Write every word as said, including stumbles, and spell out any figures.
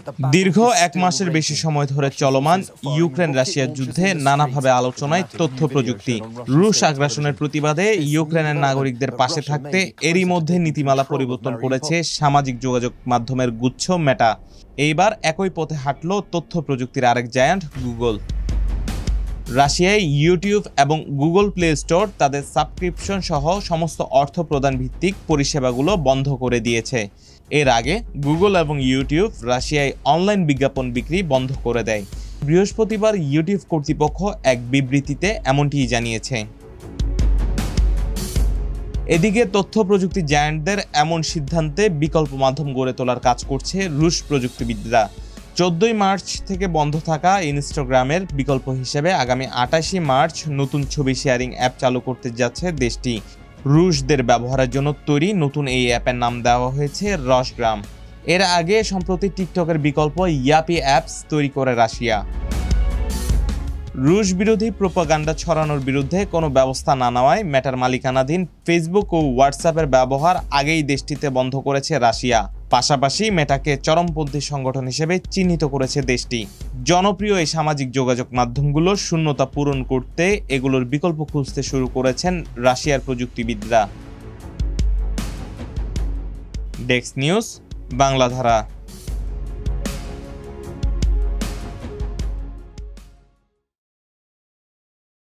দীর্ঘ এক মাসের বেশি সময় ধরে চলমান ইউক্রেন রাশিয়ার যুদ্ধে নানাভাবে আলোচনায় তথ্য প্রযুক্তি। রুশ আগ্রাসনের প্রতিবাদে ইউক্রেনের নাগরিকদের পাশে থাকতে এরই মধ্যে নীতিমালা পরিবর্তন করেছে সামাজিক যোগাযোগ মাধ্যমের গুচ্ছ মেটা। এইবার একই পথে হাঁটল তথ্য প্রযুক্তির আরেক জায়ান্ট গুগল। রাশিয়ায় ইউটিউব এবং গুগল প্লে স্টোর তাদের সাবস্ক্রিপশন সহ সমস্ত অর্থ প্রদান ভিত্তিক পরিষেবাগুলো বন্ধ করে দিয়েছে। এর আগে গুগল এবং ইউটিউব রাশিয়ায় অনলাইন বিজ্ঞাপন বিক্রি বন্ধ করে দেয়। বৃহস্পতিবার ইউটিউব কর্তৃপক্ষ এক বিবৃতিতে এমনটিই জানিয়েছে। এদিকে তথ্য প্রযুক্তি জায়ান্টদের এমন সিদ্ধান্তে বিকল্প মাধ্যম গড়ে তোলার কাজ করছে রুশ প্রযুক্তিবিদরা। চোদ্দই মার্চ থেকে বন্ধ থাকা ইনস্টাগ্রামের বিকল্প হিসেবে আগামী আটাশে মার্চ নতুন ছবি শেয়ারিং অ্যাপ চালু করতে যাচ্ছে দেশটি। রুশদের ব্যবহারের জন্য তৈরি নতুন এই অ্যাপের নাম দেওয়া হয়েছে রসগ্রাম। এর আগে সম্প্রতি টিকটকের বিকল্প ইয়াপি অ্যাপস তৈরি করে রাশিয়া। রুশ বিরোধী প্রোপাগান্ডা ছড়ানোর বিরুদ্ধে কোনো ব্যবস্থা না নেওয়ায় মেটার মালিকানাধীন ফেসবুক ও হোয়াটসঅ্যাপের ব্যবহার আগেই দেশটিতে বন্ধ করেছে রাশিয়া। পাশাপাশি মেটাকে চরমপন্থী সংগঠন হিসেবে চিহ্নিত করেছে দেশটি। জনপ্রিয় এই সামাজিক যোগাযোগ মাধ্যমগুলোর শূন্যতা পূরণ করতে এগুলোর বিকল্প খুঁজতে শুরু করেছেন রাশিয়ার প্রযুক্তিবিদরা। Desk news, বাংলাধারা।